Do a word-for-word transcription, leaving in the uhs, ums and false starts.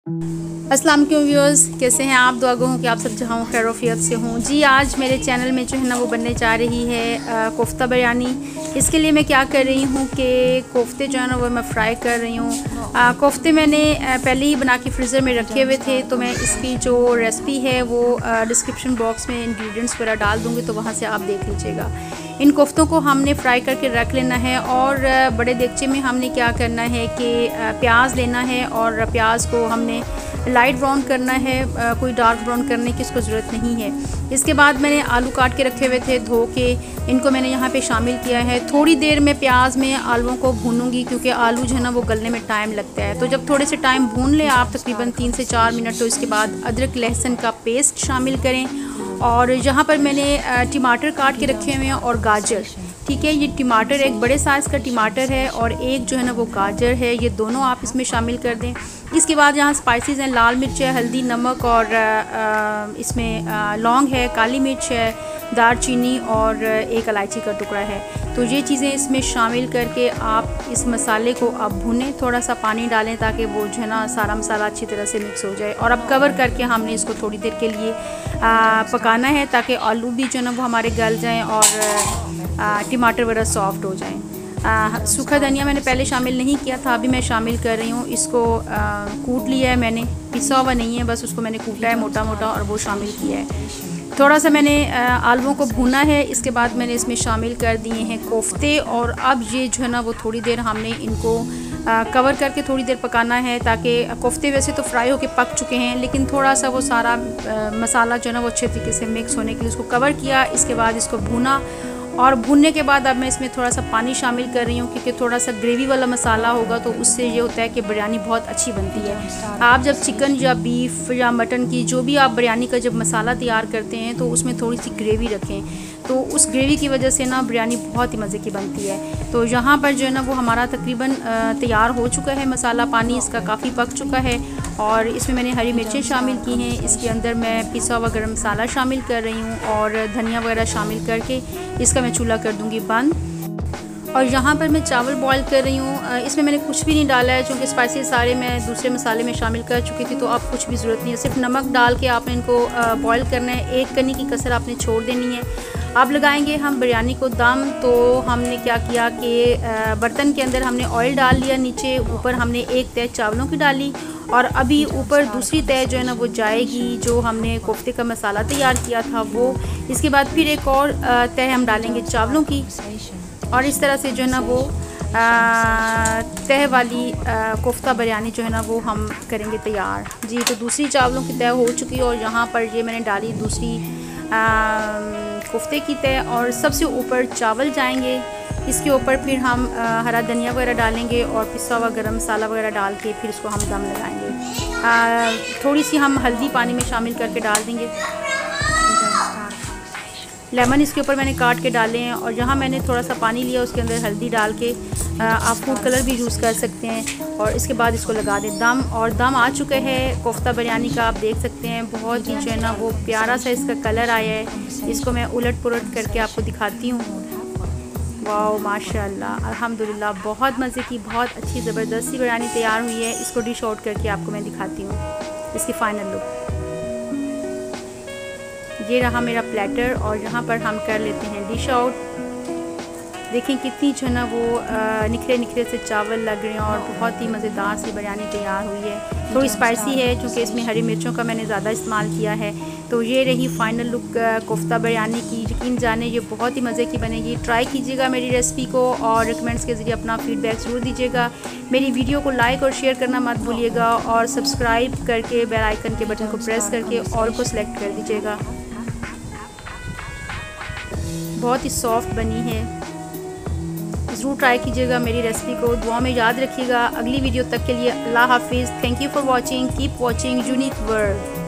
अस्सलाम वालेकुम व्यूअर्स, कैसे हैं आप? दुआ गो हूँ कि आप सब जहाँ खैर वफ़ियत से हों। जी, आज मेरे चैनल में जो है ना वो बनने जा रही है कोफ्ता बिरयानी। इसके लिए मैं क्या कर रही हूँ कि कोफ्ते जो है ना वो मैं फ्राई कर रही हूँ। कोफ्ते मैंने पहले ही बना के फ्रीज़र में रखे हुए थे, तो मैं इसकी जो रेसिपी है वो डिस्क्रिप्शन बॉक्स में इंग्रेडिएंट्स वगैरह डाल दूँगी, तो वहाँ से आप देख लीजिएगा। इन कोफ्तों को हमने फ्राई करके रख लेना है और बड़े देगचे में हमने क्या करना है कि प्याज लेना है और प्याज को हमने लाइट ब्राउन करना है, कोई डार्क ब्राउन करने की इसको ज़रूरत नहीं है। इसके बाद मैंने आलू काट के रखे हुए थे धो के, इनको मैंने यहाँ पे शामिल किया है। थोड़ी देर में प्याज में आलूओं को भूनूंगी क्योंकि आलू जो है ना वो गलने में टाइम लगता है। तो जब थोड़े से टाइम भून ले आप, तकरीबन तीन से चार मिनट, तो इसके बाद अदरक लहसुन का पेस्ट शामिल करें। और यहाँ पर मैंने टमाटर काट के रखे हुए हैं और गाजर, ठीक है। ये टमाटर एक बड़े साइज़ का टमाटर है और एक जो है ना वो गाजर है, ये दोनों आप इसमें शामिल कर दें। इसके बाद यहाँ स्पाइसेस हैं, लाल मिर्च है, हल्दी, नमक और इसमें लौंग है, काली मिर्च है, दालचीनी और एक इलायची का टुकड़ा है। तो ये चीज़ें इसमें शामिल करके आप इस मसाले को अब भुनें, थोड़ा सा पानी डालें ताकि वो जो है ना सारा मसाला अच्छी तरह से मिक्स हो जाए। और अब कवर करके हमने इसको थोड़ी देर के लिए आ, पकाना है ताकि आलू भी जो है ना वो हमारे गल जाएँ और टमाटर वगैरह सॉफ्ट हो जाएँ। सूखा धनिया मैंने पहले शामिल नहीं किया था, अभी मैं शामिल कर रही हूँ। इसको आ, कूट लिया है मैंने, पिसा हुआ नहीं है, बस उसको मैंने कूटा है मोटा मोटा और वो शामिल किया है। थोड़ा सा मैंने आलूओं को भुना है, इसके बाद मैंने इसमें शामिल कर दिए हैं कोफ्ते। और अब ये जो है ना वो थोड़ी देर हमने इनको आ, कवर करके थोड़ी देर पकाना है ताकि कोफ्ते वैसे तो फ्राई होके पक चुके हैं, लेकिन थोड़ा सा वो सारा आ, मसाला जो है ना वो अच्छे तरीके से मिक्स होने के लिए इसको कवर किया। इसके बाद इसको भुना और भुनने के बाद अब मैं इसमें थोड़ा सा पानी शामिल कर रही हूँ क्योंकि थोड़ा सा ग्रेवी वाला मसाला होगा तो उससे ये होता है कि बिरयानी बहुत अच्छी बनती है। आप जब चिकन या बीफ या मटन की जो भी आप बिरयानी का जब मसाला तैयार करते हैं तो उसमें थोड़ी सी ग्रेवी रखें, तो उस ग्रेवी की वजह से ना बिरयानी बहुत ही मज़े की बनती है। तो यहाँ पर जो है ना वो हमारा तकरीबन तैयार हो चुका है मसाला, पानी इसका काफ़ी पक चुका है और इसमें मैंने हरी मिर्चें शामिल की हैं। इसके अंदर मैं पिसा हुआ गरम मसाला शामिल कर रही हूँ और धनिया वगैरह शामिल करके इसका मैं चूल्हा कर दूँगी बंद। और यहाँ पर मैं चावल बॉईल कर रही हूँ, इसमें मैंने कुछ भी नहीं डाला है क्योंकि स्पाइसेस सारे मैं दूसरे मसाले में शामिल कर चुकी थी, तो अब कुछ भी ज़रूरत नहीं है। सिर्फ नमक डाल के आपने इनको बॉईल करना है, एक कनी की कसर आपने छोड़ देनी है। अब लगाएंगे हम बिरयानी को दम। तो हमने क्या किया कि बर्तन के अंदर हमने ऑयल डाल लिया, नीचे ऊपर हमने एक तह चावलों की डाली और अभी ऊपर दूसरी तह जो है ना वो जाएगी जो हमने कोफ्ते का मसाला तैयार किया था वो। इसके बाद फिर एक और तह हम डालेंगे चावलों की और इस तरह से जो है ना वो तह वाली कोफ्ता बिरयानी जो है ना वो हम करेंगे तैयार। जी, तो दूसरी चावलों की तह हो चुकी है और यहाँ पर ये मैंने डाली दूसरी कोफ्ते की तह और सबसे ऊपर चावल जाएंगे। इसके ऊपर फिर हम आ, हरा धनिया वगैरह डालेंगे और पिसा हुआ गरम मसाला वगैरह डाल के फिर इसको हम दम लगाएंगे। आ, थोड़ी सी हम हल्दी पानी में शामिल करके डाल देंगे। लेमन इसके ऊपर मैंने काट के डाले हैं और यहाँ मैंने थोड़ा सा पानी लिया, उसके अंदर हल्दी डाल के आ, आप फूड कलर भी यूज़ कर सकते हैं और इसके बाद इसको लगा दें दम। और दम आ चुका है कोफ्ता बिरयानी का, आप देख सकते हैं बहुत ही जो है ना वो प्यारा सा इसका कलर आया है। इसको मैं उलट पुलट करके आपको दिखाती हूँ। वाह, माशाल्लाह, अल्हम्दुलिल्लाह, बहुत मज़े की, बहुत अच्छी ज़बरदस्त सी बिरयानी तैयार हुई है। इसको डिश आउट करके आपको मैं दिखाती हूँ इसकी फ़ाइनल लुक। ये रहा मेरा प्लेटर और यहाँ पर हम कर लेते हैं डिश आउट। देखें कितनी जो है ना वो निखरे निखरे से चावल लग रहे हैं और बहुत ही मज़ेदार सी बिरयानी तैयार हुई है। थोड़ी स्पाइसी है क्योंकि इसमें हरी मिर्चों का मैंने ज़्यादा इस्तेमाल किया है। तो ये रही फ़ाइनल लुक कोफ्ता बिरयानी की। यकीन जाने ये बहुत ही मज़े की बनेगी। ट्राई कीजिएगा मेरी रेसिपी को और कमेंट्स के ज़रिए अपना फ़ीडबैक ज़रूर दीजिएगा। मेरी वीडियो को लाइक और शेयर करना मत भूलिएगा और सब्सक्राइब करके बेल आइकन के बटन को प्रेस करके ऑल को सिलेक्ट कर दीजिएगा। बहुत ही सॉफ्ट बनी है, ज़रूर ट्राई कीजिएगा मेरी रेसिपी को। दुआ में याद रखिएगा। अगली वीडियो तक के लिए अल्लाह हाफिज़। Thank you for watching. Keep watching unique world.